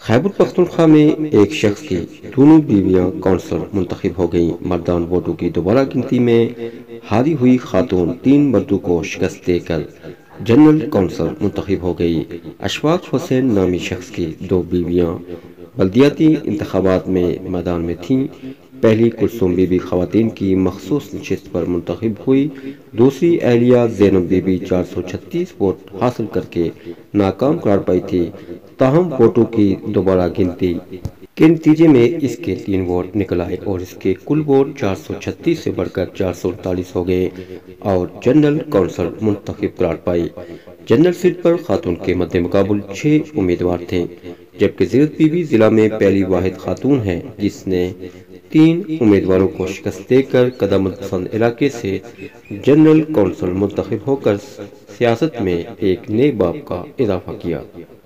خیبر پختونخوا میں ایک شخص کی دونوں بیویاں کونسلر منتخب ہو گئیں۔ مردان ووٹوں کی دوبارہ گنتی میں ہاری ہوئی خاتون 3 مردوں کو شکست دے کر جنرل کونسلر منتخب ہو گئی۔ اشفاق حسین نامی شخص کی 2 بیویاں بلدیاتی انتخابات میں میدان میں تھیں۔ پہلی کلثوم بی بی خواتین کی مخصوص نشست پر منتخب ہوئی، دوسری اہلیہ زینب بی بی 436 ووٹ حاصل کر کے ناکام قرار پائی تھی۔ تاہم ووٹوں کی دوبارہ گنتی کے نتیجے میں اس کے 3 ووٹ نکل آئے اور اس کے کل ووٹ 436 سے بڑھ کر 448 ہو گئے اور جنرل کونسل منتخب قرار پائی۔ جنرل سیٹ پر خاتون کے مد مقابل 6 امیدوار تھے، جبکہ زینب بی بی ضلع میں پہلی واحد خاتون ہے جس نے 3 امیدواروں کو شکست دے کر قدامت پسند علاقے سے جنرل کونسل منتخب ہو کر سیاست میں ایک نئے باب کا اضافہ کیا۔